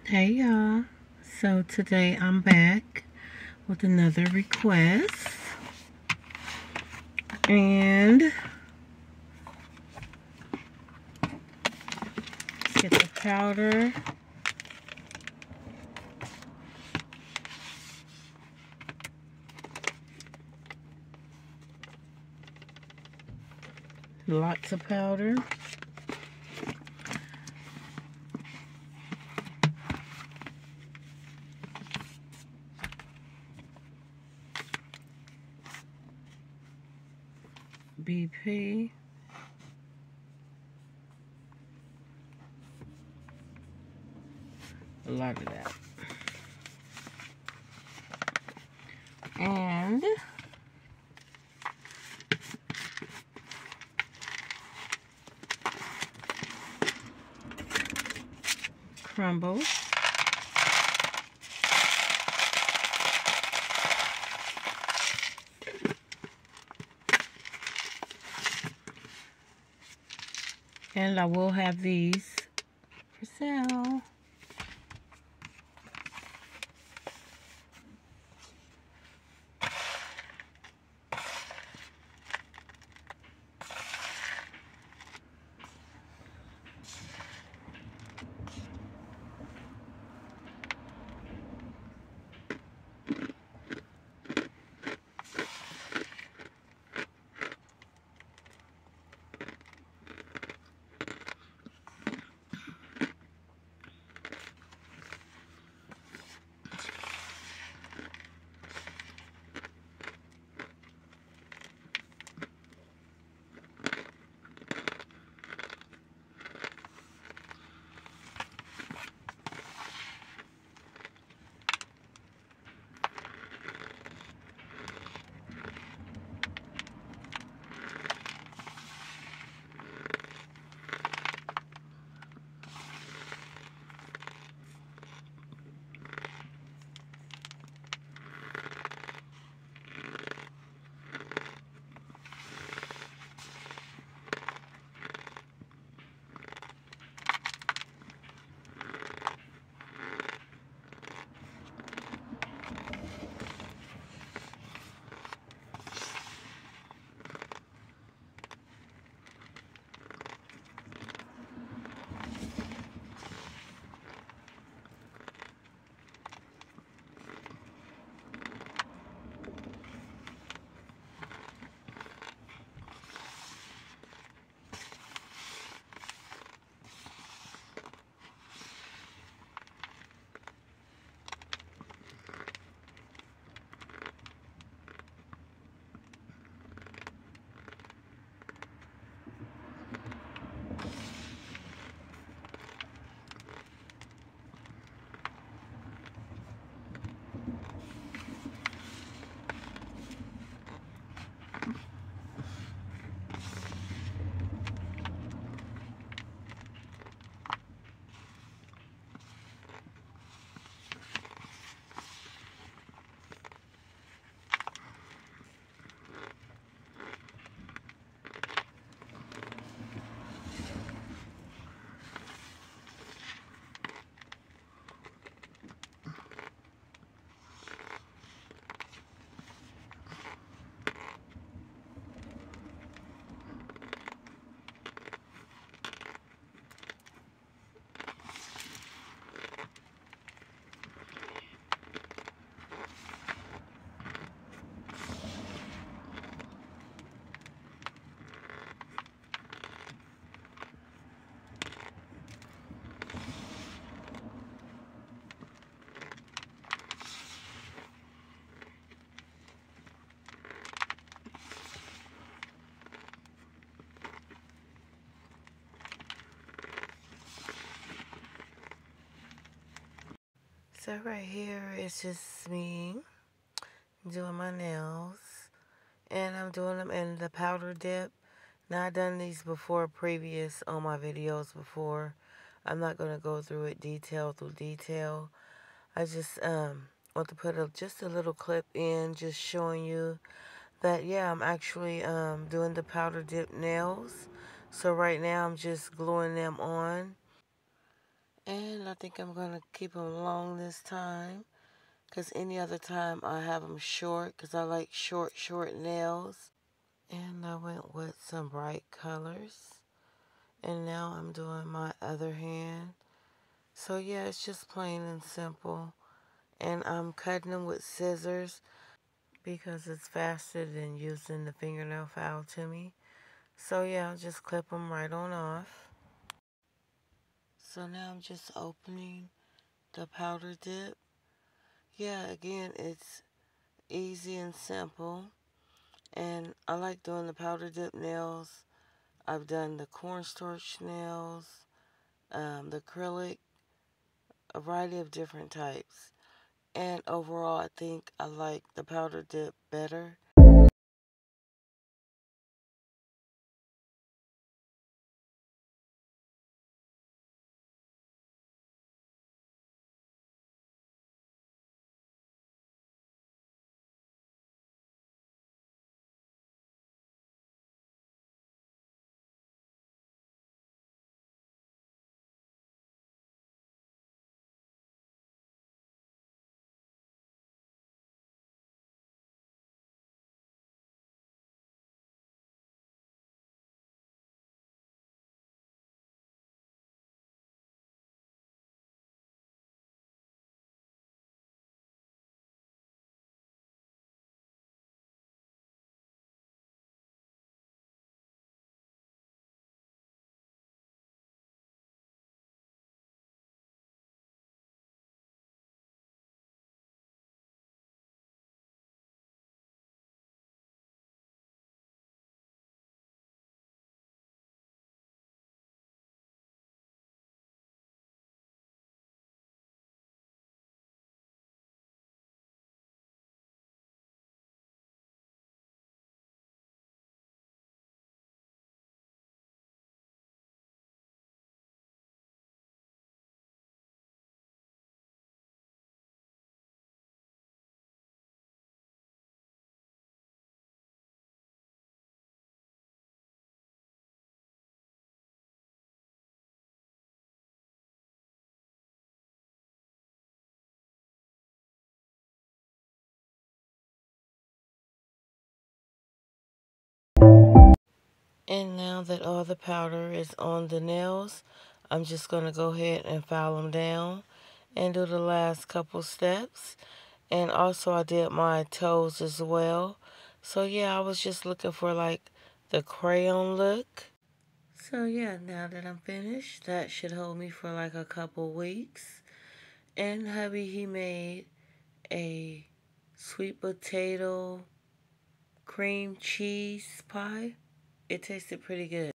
Hey y'all, so today I'm back with another request, and let's get the powder. Lots of powder. BP. A lot of that. And crumbles. And I will have these for sale. So right here it's just me doing my nails, and I'm doing them in the powder dip. Now I've done these before, previous on my videos before. I'm not going to go through it detail through detail. I just want to put just a little clip in, just showing you that, yeah, I'm actually doing the powder dip nails. So right now I'm just gluing them on. And I think I'm going to keep them long this time. Because any other time I have them short. Because I like short nails. And I went with some bright colors. And now I'm doing my other hand. So yeah, it's just plain and simple. And I'm cutting them with scissors because it's faster than using the fingernail file to me. So yeah, I'll just clip them right on off. So now I'm just opening the powder dip. Yeah, again, it's easy and simple. And I like doing the powder dip nails. I've done the cornstarch nails, the acrylic, a variety of different types. And overall, I think I like the powder dip better. And now that all the powder is on the nails, I'm just going to go ahead and file them down and do the last couple steps. And also I did my toes as well. So yeah, I was just looking for like the crayon look. So yeah, now that I'm finished, that should hold me for like a couple weeks. And hubby, he made a sweet potato cream cheese pie. It tasted pretty good.